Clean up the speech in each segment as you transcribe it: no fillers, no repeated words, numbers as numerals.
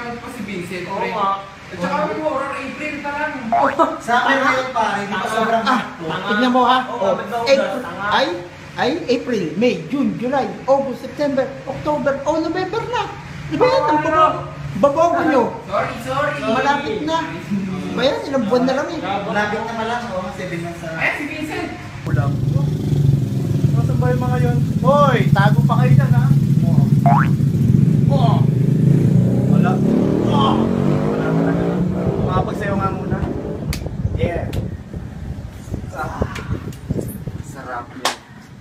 namin pa si Vincent. Oo nga. At saka kami mo, around April pa lang. Sa akin ngayon pare, hindi pa sobrang hapto. Tignan mo ha. Oo, April, ay April, May, June, July, August, September, October, November na. Di ba yan? Ang babaw nyo. Sorry. Malapit na. Ba yan? Ilang buwan na lang eh. Malapit na malang, 7 months na. Ayan si Vincent. Ulam. Nasaan ba yung mga yun? Hoy, tago pa kayo dyan ha? Oo. Wala. Wala talaga. Makapagsayo nga muna. Yeah. Sarap yun.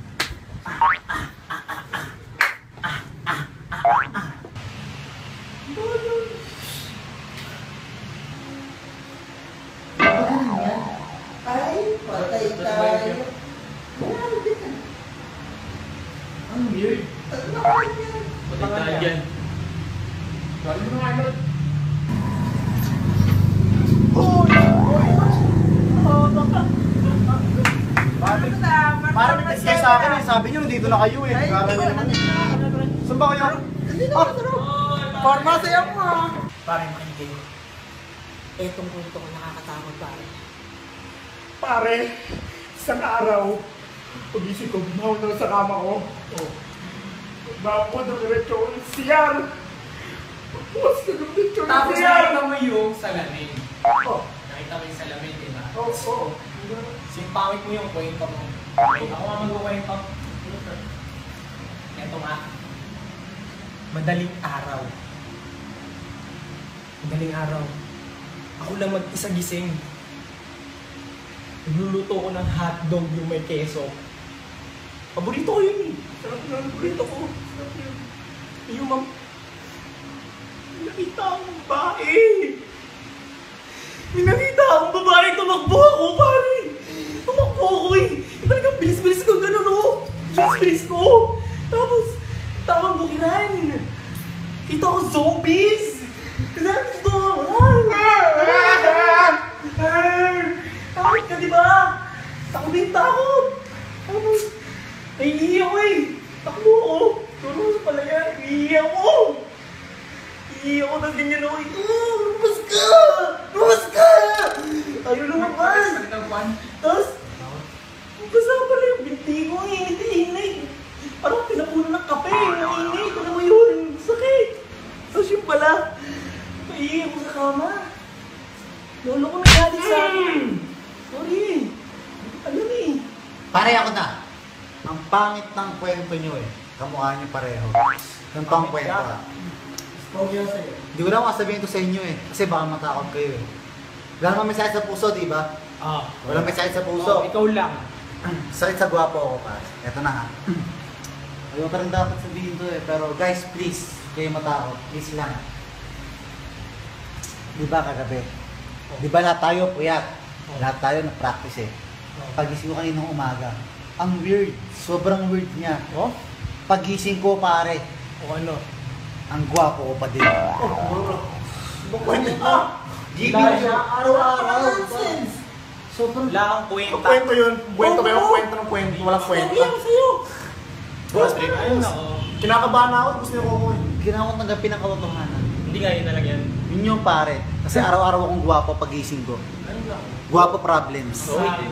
Ay, patay tayo. Ang weird. Patay tayo dyan. Sorry mo nga, Lord. Parang may kasi sa akin eh. Sabi niyo, dito na kayo eh. Karami naman eh. Saan ba kayo? Forma sa'yo mo ha. Parang makinig. Etong punto ko nakakatakot pare. Pare, isang araw, pagising ko, bumawal na sa kama ko. Bawal ko na diretso ko ng CR. Pagpuas ko ng diretso ng Tapos CR. nakita mo yung salamin. Oh, Nakita mo yung salamin, di ba? oh. Simpawit mo yung kwento mo. Okay, ako nga magkukwento. Ito nga. Madaling araw. Ako lang mag-isa gising. Nagluluto ko ng hotdog yung may keso. Paborito ko yun eh. Sarap na, paborito ko. Sarap yun. Yung ma'am. Nakita akong babae. May nakita akong babae. Tumakbo ako, pare. Tumakbo ako eh. Talagang bilis-bilis ko gano'n oh. Bilis-bilis ko. Tapos, tawag bukiran. Kita ko zombies. Kailangan ko. Takot ka diba? Takot din takot. Tapos, naiiyak ko eh. Takbo ko. Tulungan sa pala yan. Naiiyak ko. Naiiyak ko na ganyan ako. Lumabas ka! Lumabas ka! Ayaw lumabas. Tapos, basta pala yung binti ko. Init. Parang pinapunan ng kape. Init. Ano mo yun? Sakit. Tapos yung pala, naiiyak ko sa kama. Lolo ko nagalit sa akin. Sorry. Alam eh. Pare ako na. Ang pangit ng kwento nyo eh. Kamukha nyo pareho. Ganito ang kwento ha. Hindi ko na makasabihin ito sa inyo eh. Kasi baka matakot kayo eh. Wala naman may sakit sa puso, di ba? Wala may sakit sa puso. Ikaw lang. Sakit sa gwapo ako pa. Ito na ha. Ayoko rin dapat sabihin to eh. Pero guys, please, kayo matakot. Please lang. Di ba kagabi? Di ba lahat tayo puyat? Lahat tayo nag-practice eh. Pagising ko kaninang umaga. Ang weird. Sobrang weird niya. Oh? Pagising ko pare. O ano? Ang gwapo ko pa din. Kwento Give me siya araw-araw. Sobrang Wala akong kwenta. Ang kwento yun. Kwento ba yung kwento ng kwento? Walang kwento. sa'yo. Boss, Ayun ako. kinakabahan ako. Gusto niyo ko mo eh. ginawa ko tanggapin ang katotohanan. Hindi nga yun talaga yan. Yun yung pare. Kasi araw-araw akong gwapo pagising ko. Gwapo problems.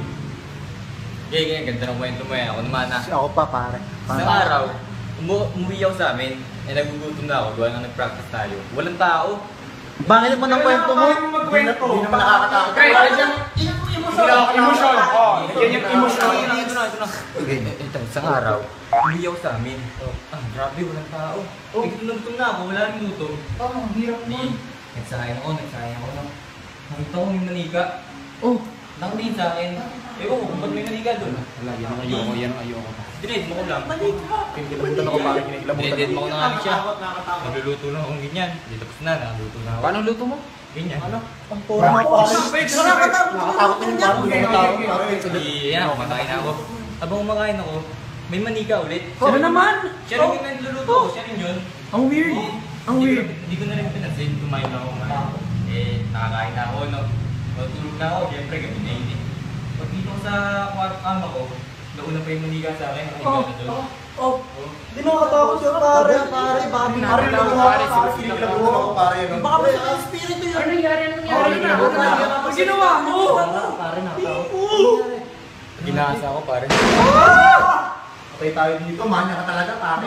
Ganda ng kwento mo eh. Ako naman na. Kasi ako pa pare. Isang araw, umuwi ako sa amin. Nagugutom na ako. Gawa na nag-practice tayo. Walang tao. Bakit naman ang kwento mo? Hindi naman nakakatakot. Kahit yan emotion. Yan yung emotion. Ito, isang araw, umuwi ako sa amin. Grabe, walang tao. Gutom na ako. Wala rin luto. Ang hirap mo. Nagsayang ako. Nakita ko may manika. Nakatingin sa akin. Ewan ko kung ba't may manika doon. Wala, yan ang ayoko. Dinet mo ko lang. Kinikilabutan ako pare. Kinikilabutan Dinet mo ko na nga siya. Nakakatakot. Nagluluto lang akong ganyan. Di tapos na, nakaluto na ako. Paano luto mo? Ganyan. Ang porma pare. Nakakatakot. Nakakatakot na yung parang hindi ko tao. Yan ako, kumakain ako. Habang kumakain ako, may manika ulit. Ano naman? Siya rin yung nagluluto ko, siya rin yun. Ang weird. Ang weird. Hindi ko na rin pinansin, kumain lang ako kumain. Nakakain na ako, no? Tulog na ako, syempre gabi na yun eh. Pag dito ko sa kama ko, nauna pa yung manika sa akin, nakiga na doon. Oh, hindi nakakatakot yun, pare. Pare, pare, Pare, pare, kinikilabutan ako, pare. Baka ba sa espiritu yun? Ano nangyari? Ano nangyari? Ang ginawa mo? Pare, nakatawa. Ginasa ako, pare. Patay tayo dito, manya ka talaga, pare.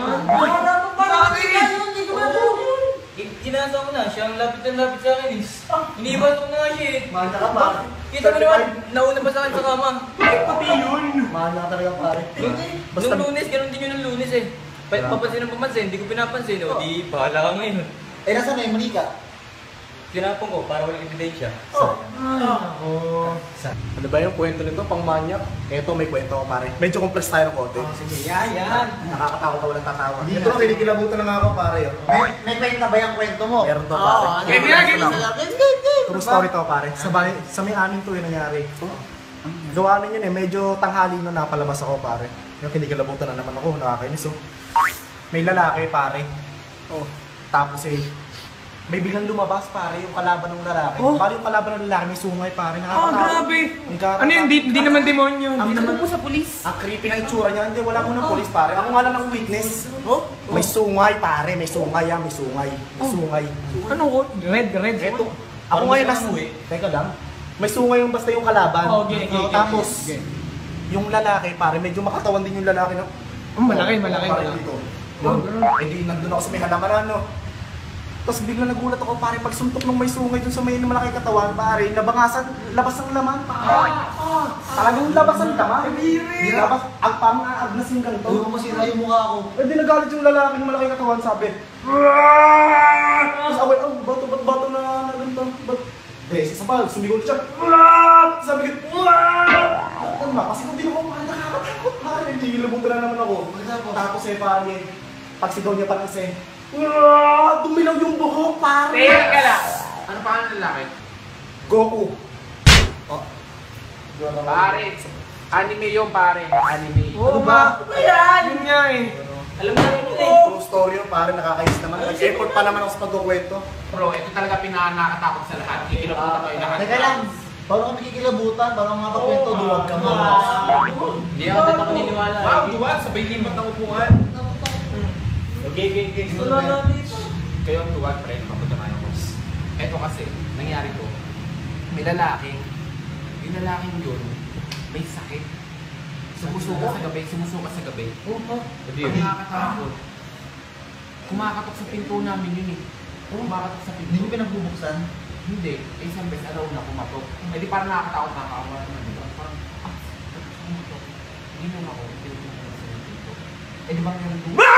Ginasa ko na, siya ang lapit sa akin eh. Iniwan ko na nga siya eh. Manya ka, pare. Kita mo naman, nauna pa sa akin sa kama. Pati yun. Manya ka talaga, pare. Nung Lunes, ganun din yun ng Lunes eh. Papansin ng pamansin, hindi ko pinapansin. O di, bahala ka ngayon. Eh, nasa na yung Monica? Tinapon ko para walang ebidensya. Ano ba yung kwento nito, pang manyak? Eto, may kwento ko, pare. Medyo complex tayo ng konti. Sige, yan. Nakakatakot ka walang tatawa. Hindi Ito nga. lang, kinikilabutan na nga ako, pare. May kwento ba yung kwento mo? Meron to, pare. Game. True story to, pare. Sa may amin to yung nangyari. Gawa yun eh, medyo tanghali na napalabas ako, pare. Yung kinikilabutan na naman ako, nakakainis oh. May lalaki, pare. Oh. Tapos may biglang lumabas, pare, yung kalaban ng lalaki. Pare, yung kalaban ng lalaki, may sungay, pare. Grabe. Nakakatakot. Ano yun? Hindi naman demonyo. Ang Hindi naman naman po sa pulis. Ang creepy ng itsura niya. Hindi, wala mo ng polis, pare. Ako nga lang ang witness. May sungay, pare. May sungay yan, may sungay. May sungay. Ano ko? Red. Eto, ako ngayon Teka lang. May sungay yung basta yung kalaban. Okay. Tapos, yung lalaki, pare, medyo makatawan din yung lalaki na Malaki. pare dito. Eh di, nandun ako sa may halamanan, no? Tapos bigla nagulat ako, pare, pag suntok ng may sungay dun sa may malaki katawan, pare, nabangasan, labas ang laman, pare. Talagang labas ang laman. Labas, agnas yung ganito. Huwag mo masira yung mukha ko. Eh di nagalit yung lalaki ng malaki katawan, sabi. Tapos away, bato na ganito. Eh, sasabal, sumigaw siya. Sabi ko, ano ba? Kasi kung di ako nakakatakot, pare, hindi nilabutan na naman ako. Tapos pare, pagsigaw niya parang dumilaw yung buhok, pare. Teka lang. Ano pa ang lalaki? Goku. Pare, anime yun pare, anime. Ano ba? Yun nga eh. Alam na rin yun eh. True story yun, pare, nakakainis naman. Nag-effort pa naman ako sa pagkukwento. Bro, ito talaga pinaka-nakatakot sa lahat. Kikilabutan kayo lahat. Teka lang. Parang kami kikilabutan, parang mga kakwento, duwag ka nga. Hindi ako din ako niniwala. Wow, duwan, sabay limat ng upuan. Okay. Kayo ang duwan, pre, mapunta tayo ko. Ito kasi, nangyari ko, may lalaking, yung lalaking yun, may sakit. Sumusuka sa gabi. Ang nakakatakot. Kumakatok sa pinto namin yun eh. Kumakatok sa Hindi pinto. mo pinagbubuksan. Hindi. Eh, isang beses alaw na kumatok. Eh, di parang nakakatakot, nakakawa naman, di ba? Parang, kumatok. Hindi naman ako. Hindi naman ako sa pinto. Eh, di ba meron